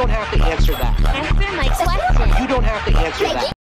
don't have to answer that. Answer my question. You don't have to answer that.